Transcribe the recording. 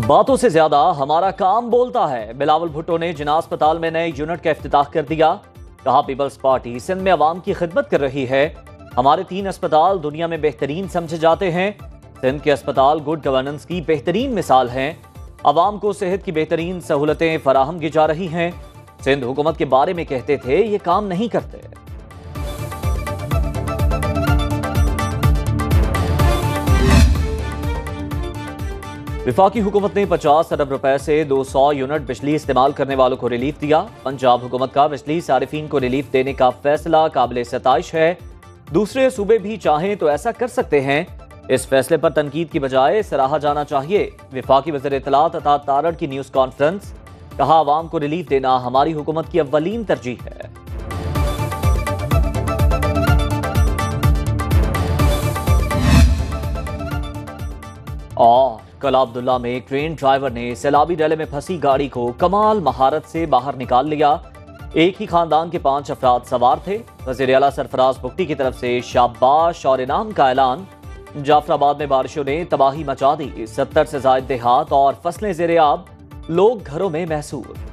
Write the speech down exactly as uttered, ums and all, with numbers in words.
बातों से ज्यादा हमारा काम बोलता है। बिलावल भुट्टो ने जिना अस्पताल में नए यूनिट का इफ्तिताह कर दिया। कहा, पीपल्स पार्टी सिंध में अवाम की खिदमत कर रही है। हमारे तीन अस्पताल दुनिया में बेहतरीन समझे जाते हैं। सिंध के अस्पताल गुड गवर्नेंस की बेहतरीन मिसाल हैं। अवाम को सेहत की बेहतरीन सहूलतें फराहम की जा रही हैं। सिंध हुकूमत के बारे में कहते थे ये काम नहीं करते। विफाकी हुकूमत ने पचास अरब रुपए से दो सौ यूनिट बिजली इस्तेमाल करने वालों को रिलीफ दिया। पंजाब हुकूमत का बिजली सारिफीन को रिलीफ देने का फैसला काबिल सताइश है। दूसरे सूबे भी चाहें तो ऐसा कर सकते हैं। इस फैसले पर तनकीद की बजाय सराहा जाना चाहिए। विफाकी वज़ीर इत्तलात अता तारड़ की न्यूज़ कॉन्फ्रेंस। कहा, आवाम को रिलीफ देना हमारी हुकूमत की अव्वलीन तरजीह है। और कला अब्दुल्ला में ट्रेन ड्राइवर ने सैलाबी डेले में फंसी गाड़ी को कमाल महारत से बाहर निकाल लिया। एक ही खानदान के पांच अफराद सवार थे। वज़ीर आला सरफराज बुगटी की तरफ से शाबाश और इनाम का ऐलान। जाफराबाद में बारिशों ने तबाही मचा दी। सत्तर से ज्यादा देहात और फसलें ज़ेरे आब, लोग घरों में महसूर।